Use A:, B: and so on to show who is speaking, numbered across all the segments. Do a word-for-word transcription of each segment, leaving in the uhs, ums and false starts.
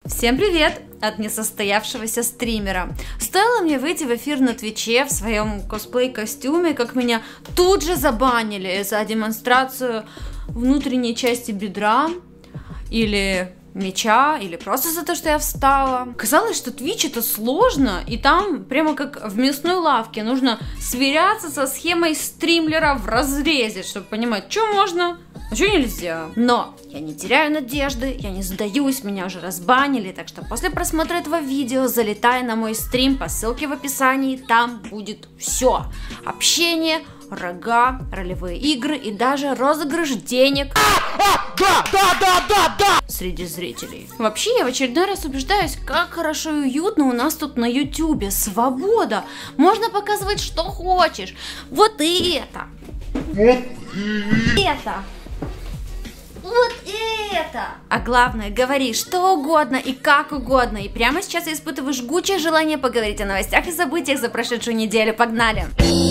A: Всем привет от несостоявшегося стримера. Стоило мне выйти в эфир на Твиче в своем косплей-костюме, как меня тут же забанили за демонстрацию внутренней части бедра или меча, или просто за то, что я встала. Казалось, что Twitch это сложно, и там прямо как в мясной лавке нужно сверяться со схемой стримлера в разрезе, чтобы понимать, что можно, а что нельзя. Но я не теряю надежды, я не сдаюсь, меня уже разбанили, так что после просмотра этого видео залетай на мой стрим по ссылке в описании, там будет все. Общение, рога, ролевые игры и даже розыгрыш денег
B: Да, да, да, да, да!
A: среди зрителей. Вообще, я в очередной раз убеждаюсь, как хорошо и уютно у нас тут на ютубе. Свобода! Можно показывать, что хочешь. Вот и это.
B: Вот
A: и это. Вот это! А главное, говори что угодно и как угодно. И прямо сейчас я испытываю жгучее желание поговорить о новостях и событиях за прошедшую неделю. Погнали!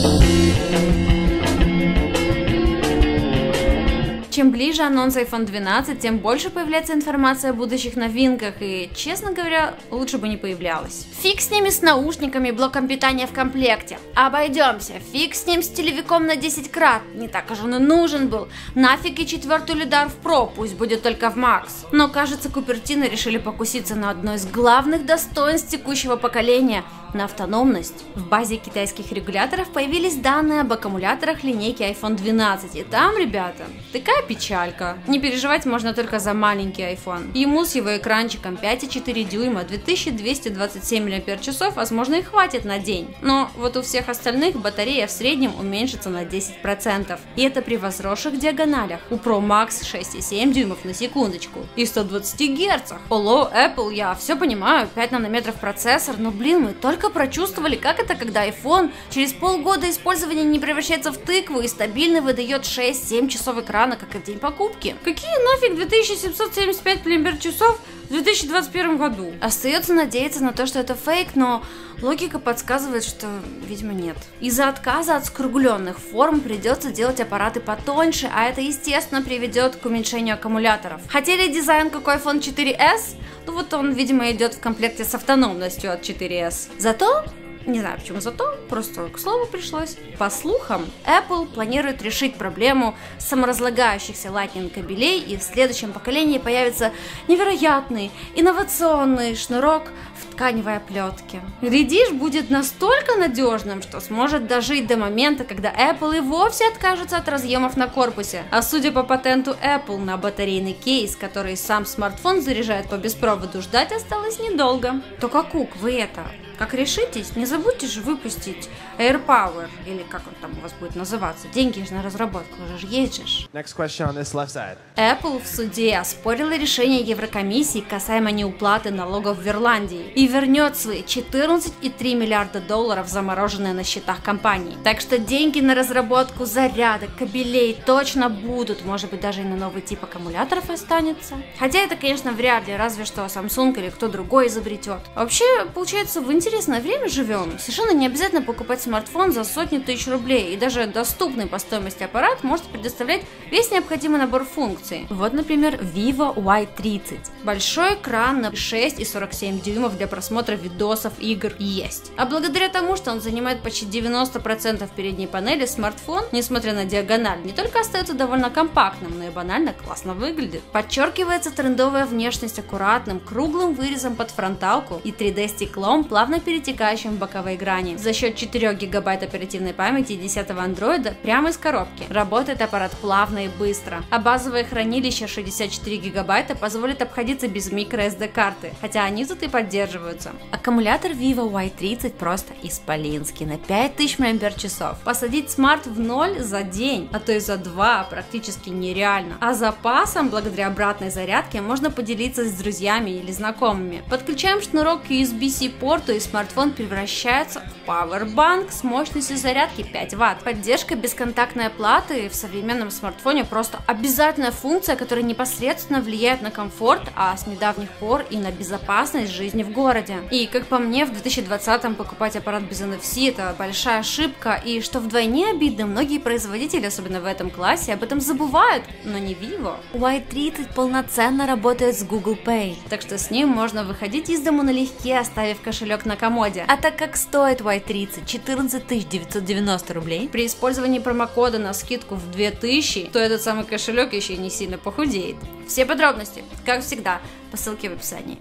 A: Чем ближе анонс айфон двенадцать, тем больше появляется информация о будущих новинках, и, честно говоря, лучше бы не появлялась. Фиг с ними с наушниками и блоком питания в комплекте. Обойдемся. Фиг с ним с телевиком на десять крат. Не так уж он и нужен был. Нафиг и четвертый лидар в Про, пусть будет только в Макс. Но, кажется, Купертино решили покуситься на одно из главных достоинств текущего поколения – на автономность. В базе китайских регуляторов появились данные об аккумуляторах линейки айфон двенадцать. И там, ребята, такая печалька. Не переживать можно только за маленький iPhone. Ему с его экранчиком пять и четыре дюйма, две тысячи двести двадцать семь мАч, возможно, и хватит на день. Но вот у всех остальных батарея в среднем уменьшится на десять процентов. И это при возросших диагоналях. У Pro Max шесть и семь дюймов на секундочку. И сто двадцать герцах. Hello, Apple, я все понимаю, пять нанометров процессор, но блин, мы только прочувствовали, как это, когда iPhone через полгода использования не превращается в тыкву и стабильно выдает шесть-семь часов экрана, как и в день покупки. Какие нафиг две тысячи семьсот семьдесят пять мАч в две тысячи двадцать первом году? Остается надеяться на то, что это фейк, но логика подсказывает, что, видимо, нет. Из-за отказа от скругленных форм придется делать аппараты потоньше, а это, естественно, приведет к уменьшению аккумуляторов. Хотели дизайн как у айфон четыре эс? Ну вот он, видимо, идет в комплекте с автономностью от четыре эс. Зато, не знаю почему зато, просто к слову пришлось. По слухам, Apple планирует решить проблему саморазлагающихся Lightning кабелей, и в следующем поколении появится невероятный инновационный шнурок в тканевой оплетке. Глядишь, будет настолько надежным, что сможет дожить до момента, когда Apple и вовсе откажется от разъемов на корпусе. А судя по патенту Apple на батарейный кейс, который сам смартфон заряжает по беспроводу, ждать осталось недолго. То какук, вы это... Как решитесь, не забудьте же выпустить AirPower, или как он там у вас будет называться. Деньги же на разработку уже есть же.
B: Next question on this left side.
A: Apple в суде оспорила решение Еврокомиссии касаемо неуплаты налогов в Ирландии и вернет свои четырнадцать и три миллиарда долларов, замороженные на счетах компании. Так что деньги на разработку зарядок, кабелей точно будут, может быть, даже и на новый тип аккумуляторов останется. Хотя это, конечно, вряд ли, разве что Samsung или кто другой изобретет. Вообще, получается, в интересное время живем. Совершенно не обязательно покупать смартфон за сотни тысяч рублей, и даже доступный по стоимости аппарат может предоставлять весь необходимый набор функций. Вот, например, Vivo уай тридцать. Большой экран на шесть и сорок семь дюймов для просмотра видосов, игр есть. А благодаря тому, что он занимает почти девяносто процентов передней панели, смартфон, несмотря на диагональ, не только остается довольно компактным, но и банально классно выглядит. Подчеркивается трендовая внешность аккуратным, круглым вырезом под фронталку и три дэ стеклом, плавно перетекающим в боковые грани. За счет четырёх гигабайт оперативной памяти и десятого андроида прямо из коробки. Работает аппарат плавно и быстро. А базовое хранилище шестьдесят четыре гигабайта позволит обходиться без microSD карты, хотя они тут и поддерживаются. Аккумулятор Vivo уай тридцать просто исполинский, на пять тысяч мАч. Посадить смарт в ноль за день, а то и за два практически нереально. А запасом, благодаря обратной зарядке, можно поделиться с друзьями или знакомыми. Подключаем шнурок к ю эс би-C порту и смартфон превращается в пауэрбанк с мощностью зарядки пять ватт. Поддержка бесконтактной оплаты в современном смартфоне просто обязательная функция, которая непосредственно влияет на комфорт, а с недавних пор и на безопасность жизни в городе. И как по мне, в две тысячи двадцатом покупать аппарат без эн эф си это большая ошибка, и что вдвойне обидно, многие производители, особенно в этом классе, об этом забывают, но не Vivo. уай тридцать полноценно работает с Google Pay, так что с ним можно выходить из дому налегке, оставив кошелек на комоде. А так как стоит уай тридцать четырнадцать тысяч девятьсот девяносто рублей, при использовании промокода на скидку в две тысячи, то этот самый кошелек еще и не сильно похудеет. Все подробности, как всегда, по ссылке в описании.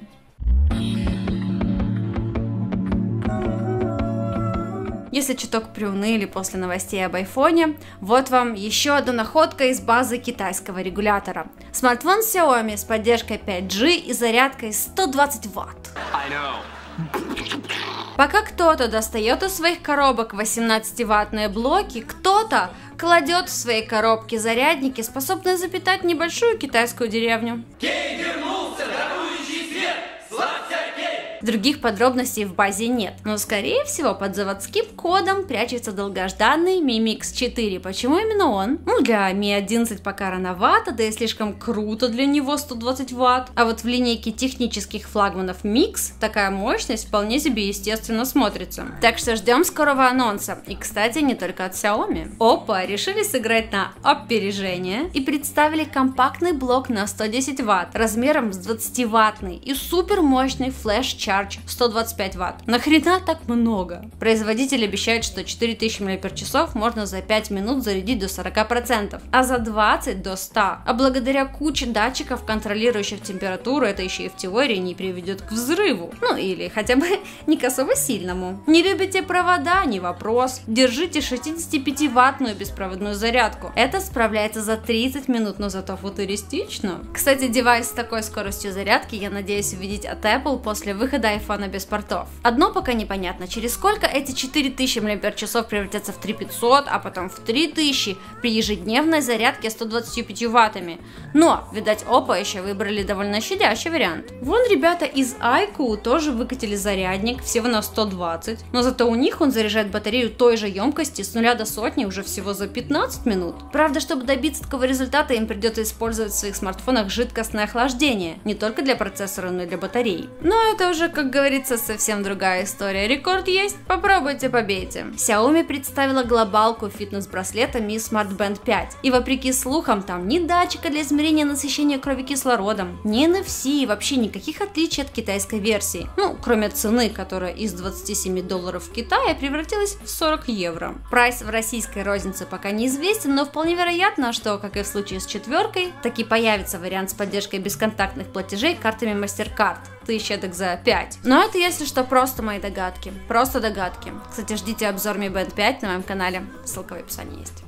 A: Если чуток приуныли после новостей об айфоне, вот вам еще одна находка из базы китайского регулятора. Смартфон Xiaomi с поддержкой пять джи и зарядкой сто двадцать ватт. Пока кто-то достает из своих коробок восемнадцативаттные блоки, кто-то кладет в свои коробки зарядники, способные запитать небольшую китайскую деревню. Кей вернулся, дарующий свет! Славься, Кей! Других подробностей в базе нет, но скорее всего под заводским кодом прячется долгожданный Mi Mix четыре. Почему именно он? Ну, для Mi одиннадцать пока рановато, да и слишком круто для него сто двадцать ватт. А вот в линейке технических флагманов Mix такая мощность вполне себе естественно смотрится. Так что ждем скорого анонса. И, кстати, не только от Xiaomi. Oppo решили сыграть на опережение и представили компактный блок на сто десять ватт размером с двадцативаттный и супер мощный флеш Charge сто двадцать пять ватт. Нахрена так много? Производитель обещает, что четыре тысячи мАч можно за пять минут зарядить до сорока процентов, а за двадцать до ста. А благодаря куче датчиков, контролирующих температуру, это еще и в теории не приведет к взрыву. Ну или хотя бы не к особо сильному. Не любите провода? Не вопрос. Держите шестидесятипятиваттную беспроводную зарядку. Это справляется за тридцать минут, но зато футуристично. Кстати, девайс с такой скоростью зарядки я надеюсь увидеть от Apple после выхода айфона без портов. Одно пока непонятно, через сколько эти четыре тысячи мАч превратятся в три тысячи пятьсот, а потом в три тысячи при ежедневной зарядке сто двадцатью пятью ваттами. Но, видать, Oppo еще выбрали довольно щадящий вариант. Вон ребята из iQOO тоже выкатили зарядник всего на сто двадцать, но зато у них он заряжает батарею той же емкости с нуля до сотни уже всего за пятнадцать минут. Правда, чтобы добиться такого результата, им придется использовать в своих смартфонах жидкостное охлаждение, не только для процессора, но и для батареи. Но это уже, как говорится, совсем другая история. Рекорд есть? Попробуйте, побейте. Xiaomi представила глобалку фитнес-браслета Mi Smart Band пять. И вопреки слухам, там ни датчика для измерения насыщения крови кислородом, ни эн эф си, и вообще никаких отличий от китайской версии. Ну, кроме цены, которая из двадцати семи долларов в Китае превратилась в сорок евро. Прайс в российской рознице пока неизвестен, но вполне вероятно, что, как и в случае с четверкой, таки появится вариант с поддержкой бесконтактных платежей картами MasterCard. Тысяч эдак за пять. Но это, если что, просто мои догадки. Просто догадки. Кстати, ждите обзор Mi Band пять на моем канале. Ссылка в описании есть.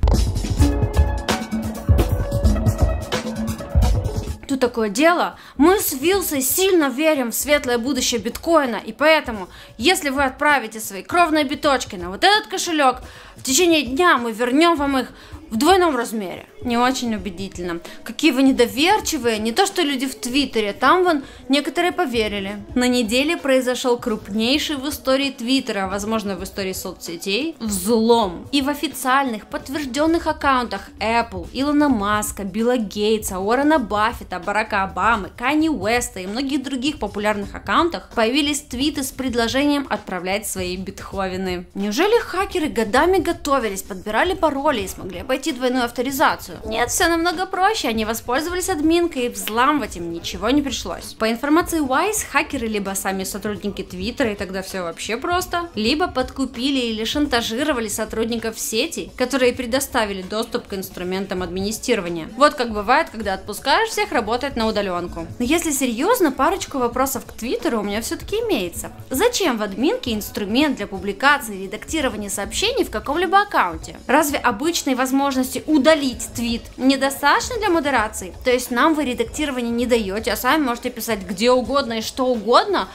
A: Тут такое дело, мы с Вилсой сильно верим в светлое будущее биткоина, и поэтому, если вы отправите свои кровные биточки на вот этот кошелек, в течение дня мы вернем вам их в двойном размере. Не очень убедительно. Какие вы недоверчивые, не то что люди в Твиттере, там вон некоторые поверили. На неделе произошел крупнейший в истории Твиттера, возможно в истории соцсетей, взлом. И в официальных подтвержденных аккаунтах Apple, Илона Маска, Билла Гейтса, Уоррена Баффета, Барака Обамы, Канье Уэста и многих других популярных аккаунтах появились твиты с предложением отправлять свои битховены. Неужели хакеры годами готовились, подбирали пароли и смогли обойти двойную авторизацию? Нет, все намного проще, они воспользовались админкой, и взламывать им ничего не пришлось. По информации Wise, хакеры либо сами сотрудники Твиттера, и тогда все вообще просто, либо подкупили или шантажировали сотрудников сети, которые предоставили доступ к инструментам администрирования. Вот как бывает, когда отпускаешь всех работать на удаленку. Но если серьезно, парочку вопросов к Твиттеру у меня все-таки имеется. Зачем в админке инструмент для публикации и редактирования сообщений в каком-либо аккаунте? Разве обычной возможности удалить твит недостаточно для модерации? То есть нам вы редактирование не даете, а сами можете писать где угодно и что угодно?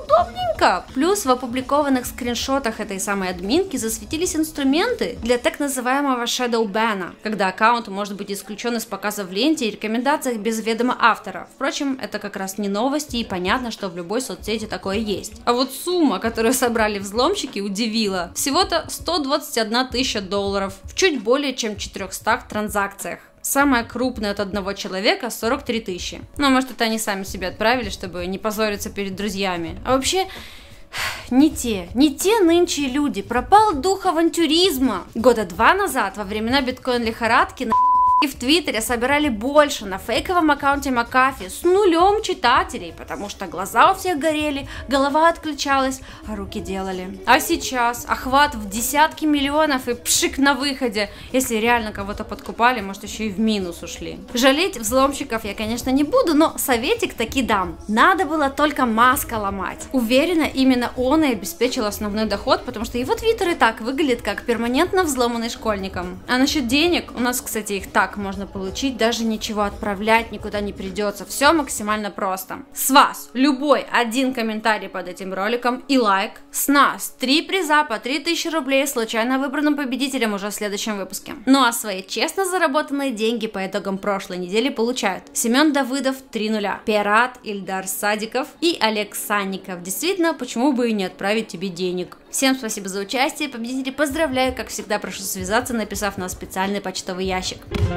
A: удобненько. Плюс в опубликованных скриншотах этой самой админки засветились инструменты для так называемого shadow ban, когда аккаунт может быть исключен из показа в ленте и рекомендациях без ведома автора. Впрочем, это как раз не новости, и понятно, что в любой соцсети такое есть. А вот сумма, которую собрали взломщики, удивила. Всего-то сто двадцать одна тысяча долларов в чуть более чем четырёхстах транзакциях. Самая крупная от одного человека сорок три тысячи. Ну, может, это они сами себе отправили, чтобы не позориться перед друзьями. А вообще, не те, не те нынче люди. Пропал дух авантюризма. Года два назад, во времена биткоин-лихорадки, на и в Твиттере собирали больше на фейковом аккаунте Макафи с нулем читателей, потому что глаза у всех горели, голова отключалась, а руки делали. А сейчас охват в десятки миллионов и пшик на выходе. Если реально кого-то подкупали, может, еще и в минус ушли. Жалеть взломщиков я, конечно, не буду, но советик таки дам. Надо было только Маска ломать. Уверена, именно он и обеспечил основной доход, потому что его Твиттер и так выглядит как перманентно взломанный школьником. А насчет денег, у нас, кстати, их так можно получить, даже ничего отправлять никуда не придется. Все максимально просто. С вас любой один комментарий под этим роликом и лайк. С нас три приза по три тысячи рублей случайно выбранным победителям уже в следующем выпуске. Ну а свои честно заработанные деньги по итогам прошлой недели получают Семен Давыдов три нуля, Пират, Ильдар Садиков и Олег Санников. Действительно, почему бы и не отправить тебе денег? Всем спасибо за участие, победителей поздравляю, как всегда прошу связаться, написав на специальный почтовый ящик.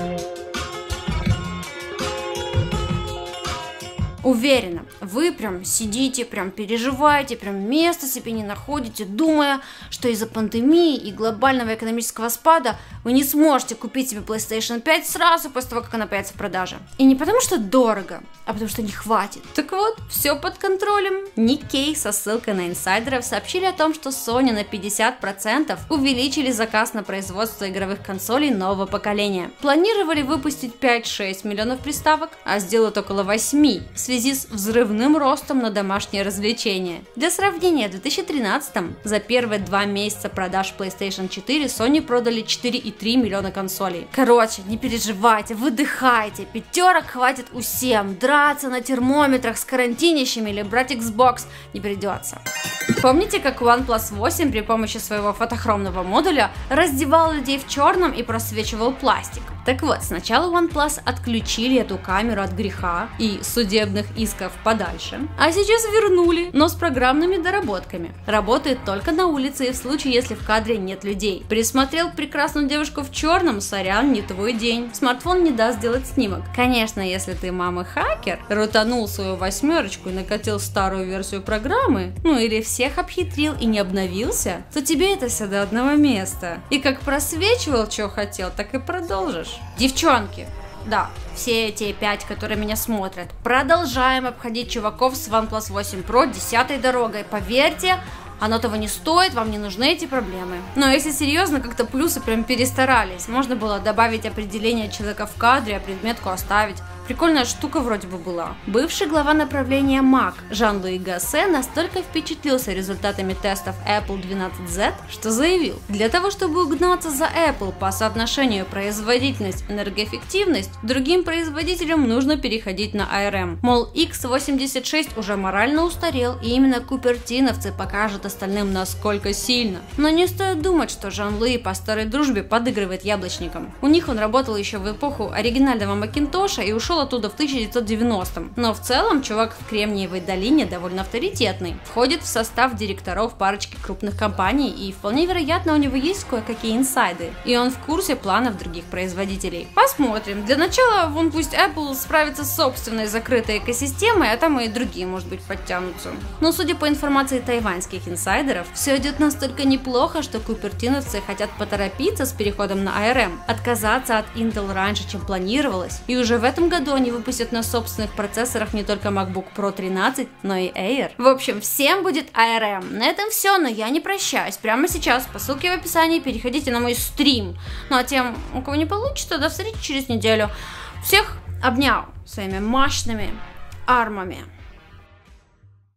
A: Уверена, вы прям сидите, прям переживаете, прям места себе не находите, думая, что из-за пандемии и глобального экономического спада вы не сможете купить себе плейстейшн пять сразу после того, как она появится в продаже. И не потому, что дорого, а потому, что не хватит. Так вот, все под контролем. Nikkei со ссылкой на инсайдеров сообщили о том, что Sony на пятьдесят процентов увеличили заказ на производство игровых консолей нового поколения. Планировали выпустить пять-шесть миллионов приставок, а сделают около восьми. В связи с взрывным ростом на домашние развлечения. Для сравнения, в две тысячи тринадцатом за первые два месяца продаж плейстейшн четыре Sony продали четыре и три миллиона консолей. Короче, не переживайте, выдыхайте, пятерок хватит у всем, драться на термометрах с карантинищами или брать Xbox не придется. Помните, как OnePlus восемь при помощи своего фотохромного модуля раздевал людей в черном и просвечивал пластик? Так вот, сначала OnePlus отключили эту камеру от греха и судебных исков подальше, а сейчас вернули, но с программными доработками. Работает только на улице и в случае, если в кадре нет людей. Присмотрел прекрасную девушку в черном, сорян, не твой день. Смартфон не даст сделать снимок. Конечно, если ты мама-хакер, рутанул свою восьмерочку и накатил старую версию программы, ну или всех обхитрил и не обновился, то тебе это все до одного места. И как просвечивал, что хотел, так и продолжишь. Девчонки, да, все эти пять, которые меня смотрят, продолжаем обходить чуваков с OnePlus восемь про десятой дорогой. Поверьте, оно того не стоит, вам не нужны эти проблемы. Но если серьезно, как-то плюсы прям перестарались. Можно было добавить определение человека в кадре, а предметку оставить. Прикольная штука вроде бы была. Бывший глава направления Mac Жан-Луи Гассе настолько впечатлился результатами тестов Apple двенадцать зет, что заявил: для того, чтобы угнаться за Apple по соотношению производительность-энергоэффективность, другим производителям нужно переходить на эй ар эм. Мол, икс восемьдесят шесть уже морально устарел, и именно купертиновцы покажут остальным, насколько сильно. Но не стоит думать, что Жан-Луи по старой дружбе подыгрывает яблочникам. У них он работал еще в эпоху оригинального Макинтоша и ушел оттуда в тысяча девятьсот девяностом. Но в целом чувак в Кремниевой долине довольно авторитетный. Входит в состав директоров парочки крупных компаний, и вполне вероятно у него есть кое-какие инсайды. И он в курсе планов других производителей. Посмотрим. Для начала вон пусть Apple справится с собственной закрытой экосистемой, а там и другие, может быть, подтянутся. Но судя по информации тайваньских инсайдеров, все идет настолько неплохо, что купертиновцы хотят поторопиться с переходом на эй ар эм, отказаться от Intel раньше, чем планировалось, и уже в этом году они выпустят на собственных процессорах не только MacBook Pro тринадцать, но и Air. В общем, всем будет эй ар эм. На этом все, но я не прощаюсь. Прямо сейчас по ссылке в описании переходите на мой стрим. Ну а тем, у кого не получится, до встречи через неделю. Всех обнял своими мощными армами.